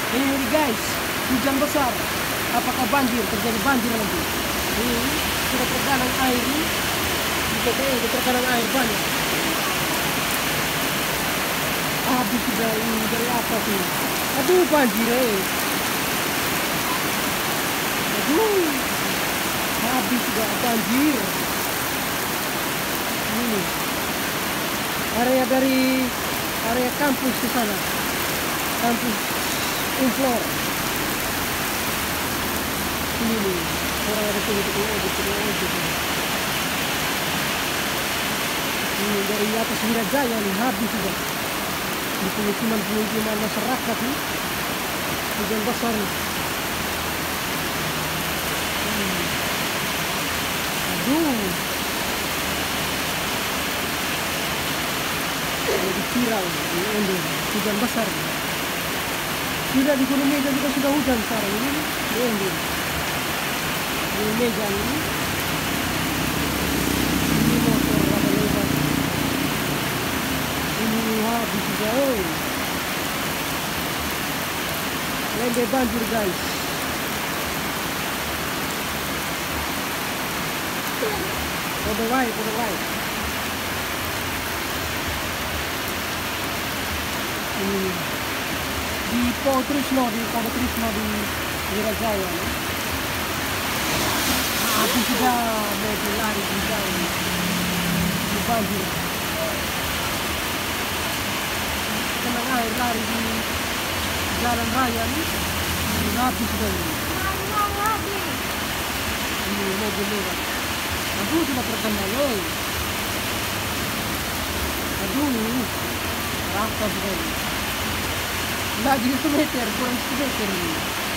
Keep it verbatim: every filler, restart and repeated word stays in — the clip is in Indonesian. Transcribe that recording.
Ini guys, hujan besar. Apakah banjir? Terjadi banjir nanti. Ini sudah tergenang air ini. Di P T E tergenang air banyak. Habis sudah ini dari apa sih? Aduh banjir eh. Aduh. Habis sudah banjir. Ini area dari area kampus ke sana. Kampus Inflor. Ini nih, orang ada sini tuh, oh gitu, oh gitu. Ini dari atas Wirajaya nih, habis sudah. Di pemukiman-pemukiman masyarakat nih, hujan besar nih. Hmm. Aduh, jadi viral di Indo, hujan besar. Sudah di Gunung Meja juga sudah hujan sekarang ini di Indo. Gunung Meja ini, ini motor rada lebar. Ini habis sudah, oh. Lembeh banjir guys. Pada baik, pada baik. Ini di Po Trisno, di Po Trisno di Wirajaya. Habis sudah mobil lari di jalan di banjir. Kena air lari di jalan raya nih. Habis sudah ini. Ini mobil lewat. Aduh sudah terkendali. Oh. Aduh, rata sudah ini. Lagi satu meter, kurang satu meter ini.